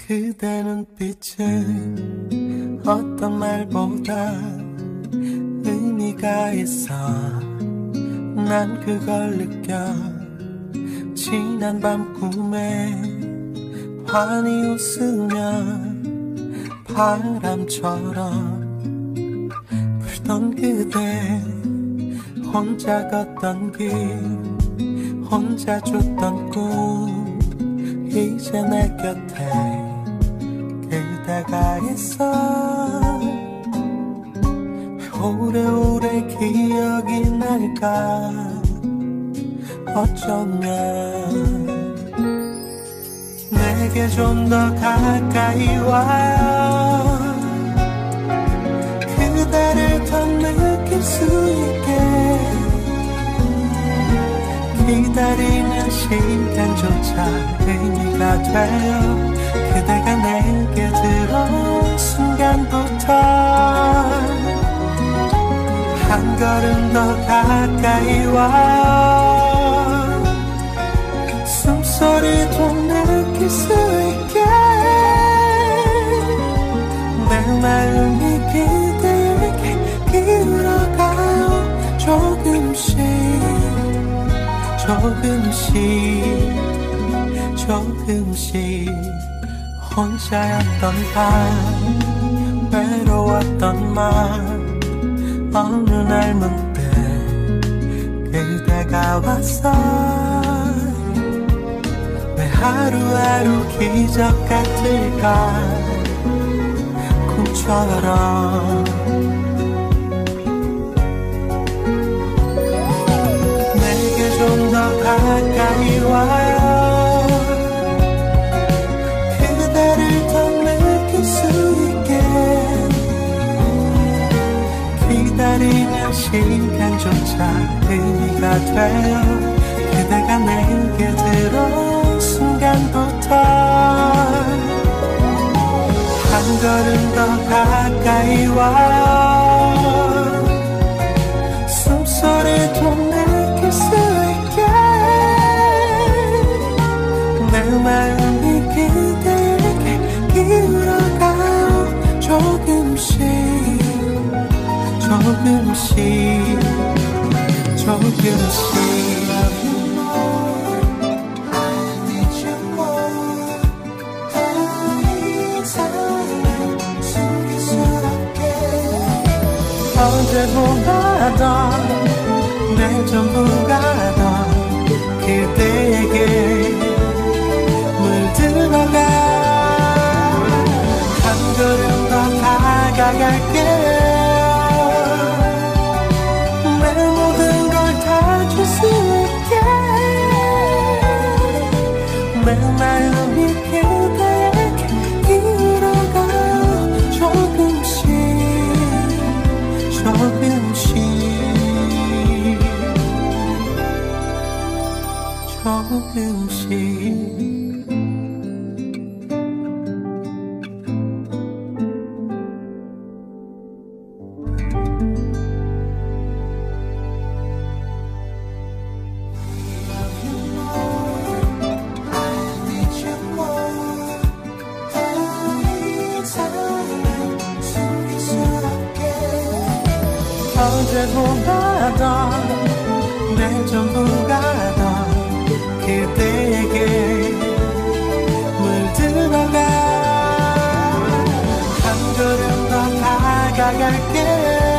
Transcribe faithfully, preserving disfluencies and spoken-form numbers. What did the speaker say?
그대 눈빛은 어떤 말보다 의미가 있어. 난 그걸 느껴. 지난 밤 꿈에 환히 웃으며 바람처럼 불던 그대, 혼자 걷던 길, 혼자 줬던 꿈, 이제 내 곁에 그대가 있어. 오래오래 기억이 날까. 어쩌면 내게 좀 더 가까이 와요. 그대를 더 느낄 수 있게. 기다리는 시간조차 의미가 돼요. 그대가 내게 들어온 순간부터 한 걸음 더 가까이 와요. 숨소리도 느낄 수 있게. 내 마음이 그대에게 기울어가요. 조금씩 조금씩 조금씩. 혼자였던 밤, 외로웠던 마음, 어느 날 문득 그대가 왔어. 왜 하루하루 기적 같을까. 꿈처럼 내게 좀 더 가까이 와요. 그대를 더 느낄 수 있게. 기다리는 시간조차 의미가 돼요. 그대가 내게 들어온 순간부터 한 걸음 더 가까이 와요. 숨소리도 느낄 수 있게. 내 마음이 그대에게 기울어가요. 조금씩 조금씩 조금씩. 언제보다 내 전부가 더 그대에게 물들어가. 한 걸음 더 다가갈게. 내 모든 걸 다 줄 수 있게. 내 마음이 그대에게 기울어가. 조금씩 조금씩 조금씩. 언제보다 더 내 전부가 더 그대에게 물들어가. 한 걸음 더 다가갈게.